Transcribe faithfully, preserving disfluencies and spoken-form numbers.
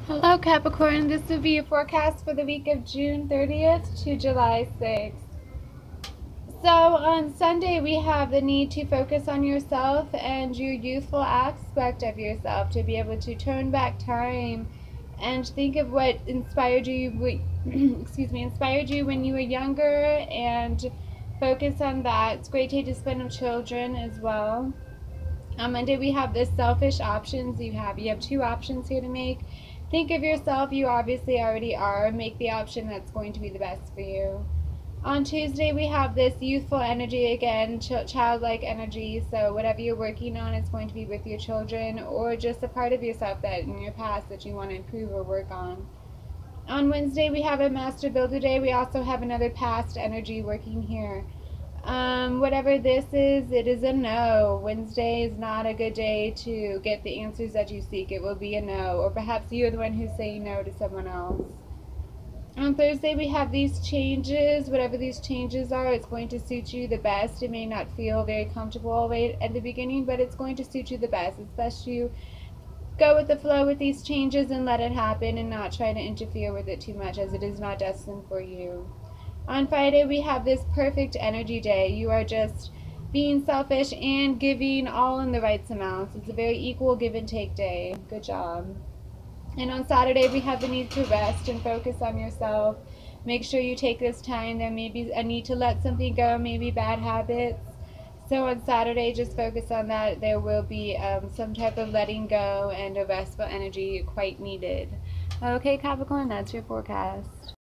Hello Capricorn, this will be your forecast for the week of June thirtieth to July sixth. So on Sunday we have the need to focus on yourself and your youthful aspect of yourself, to be able to turn back time and think of what inspired you excuse me, inspired you when you were younger, and focus on that. It's a great day to spend with children as well. On Monday we have the selfish options. You have you have two options here to make. Think of yourself, you obviously already are. Make the option that's going to be the best for you. On Tuesday we have this youthful energy again, ch- childlike energy. So whatever you're working on is going to be with your children, or just a part of yourself that in your past that you want to improve or work on. On Wednesday we have a Master Builder Day. We also have another past energy working here. Um, whatever this is, it is a no. Wednesday is not a good day to get the answers that you seek. It will be a no. Or perhaps you're the one who's saying no to someone else. On Thursday, we have these changes. Whatever these changes are, it's going to suit you the best. It may not feel very comfortable right at the beginning, but it's going to suit you the best. It's best you go with the flow with these changes and let it happen, and not try to interfere with it too much, as it is not destined for you. On Friday, we have this perfect energy day. You are just being selfish and giving all in the right amounts. It's a very equal give and take day. Good job. And on Saturday, we have the need to rest and focus on yourself. Make sure you take this time. There may be a need to let something go, maybe bad habits. So on Saturday, just focus on that. There will be um, some type of letting go and a restful energy quite needed. Okay, Capricorn, that's your forecast.